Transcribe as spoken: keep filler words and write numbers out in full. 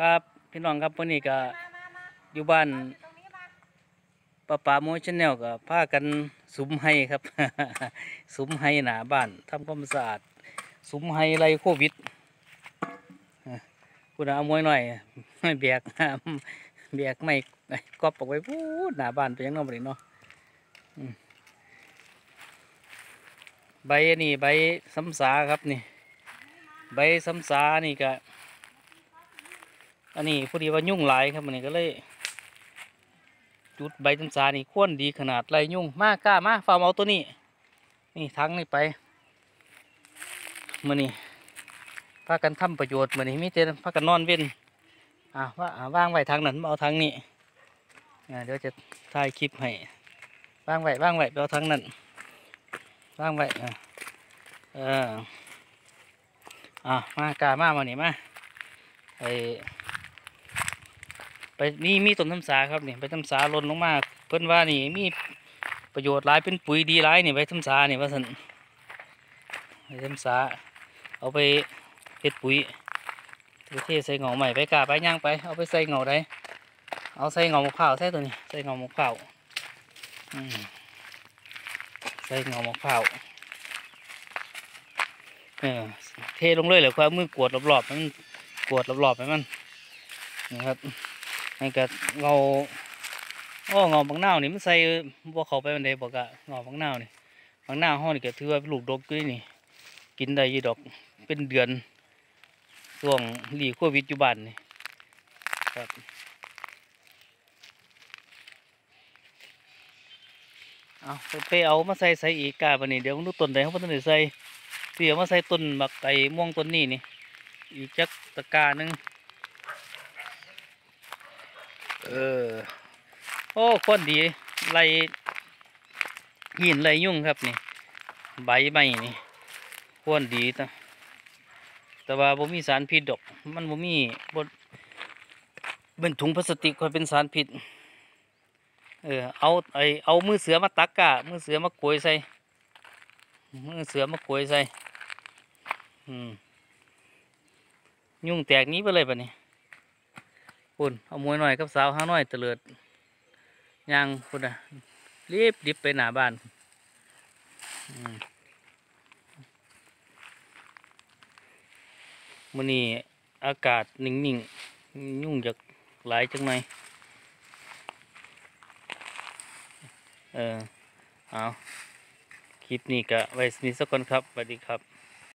ครับพี่น้องครับวันนี้ก็อยู่บ้านป้าป่าโมชแนลก็พากันสุมไห้ครับ สุมไห้หน้าบ้านทำความสะอาดสุมไห้ไรโควิดคุณเอามวยหน่อยไม่แบก แบกไม่กอบออกไว้พูดหน้าบ้านไปยังนอกไปเนาะอืมใบอันนี้ใบซ้ำสาครับนี่ใบซ้ำสานี่ก็อันนี้พอดีว่ายุ่งหลายครับมันนี้ก็เลยจุดใบซ้ำสานี่ข้นดีขนาดไรยุ่งมากกล้ามาฟาร์มเอาตัวนี้นี่ทั้งนี่ไปมือนี่พากันทำประโยชน์มือนี่มิเตพากันนอนเว้นอ่าว่าว่างไว้ทางนั้นเอาทางนี้เดี๋ยวจะถ่ายคลิปให้ว่างไว้ว่างไว้เอาทางนั้นว่างไว้อ่าเอออ่ามากล้ามามานี่มาไอไปนี่มีต้นทำสาครับนี่ไปทำสาหล่นลงมาเพิ่นว่านี่มีประโยชน์หลายเป็นปุ๋ยดีหลายนี่ไปทำสานี่ว่าสันไปทำสาเอาไปเฮ็ดปุ๋ยไปเทใส่เงาใหม่ไปกาไปย่างไปเอาไปใส่เงาได้เอาใส่เงามะพร้าวใส่ตัวนี้ใส่เงามะพร้าวใส่เงามะพร้าวเออเทลงเลยเหรอความมือกวดรอบๆมันกวดรอบๆไปมันนะครับนี่ก็เงาโอ้เงาบางหน้านี่มันใส่บัวเขาไปมันได้บอกอะเงาบางหน้านี่บางหน้าห้องนี่ก็ถือว่าลูกดกด้วยนี่กินได้ยี่ดอกเป็นเดือนช่วงหลีโควิดอยู่บ้านนี่ครับเอาไปเอามาใส่ใส่อีกกาบันนี้เดี๋ยวมันดูต้นไหนเขาต้นไหนใส่เสียมาใส่ต้นหมักไก่ม่วงต้นนี้นี่อีกจักตะกาหนึ่งเออโอ้คนดีไรหินไรยุ่งครับนี่ใบใบนี่คนดีแต่แต่ว่าบ่มีสารพิษดอกมันบ่มีบ่เป็นถุงพลาสติกคอยเป็นสารพิษเออเอาไอเอามือเสือมาตักกะมือเสือมาโกยใส่มือเสือมาโกยใส่อืมยุ่งแตกนี้ไปเลยปะนี่คุณเอามวยหน่อยกับสาวห้าน้อยเตลิดยางคุณอะรีบดิบไปหน้าบ้านมื้อนี้อากาศนิ่งๆยุ่งจากหลายจังไหนเออเอาคลิปนี้ก็ไว้สนิทสักคนครับสวัสดีครับ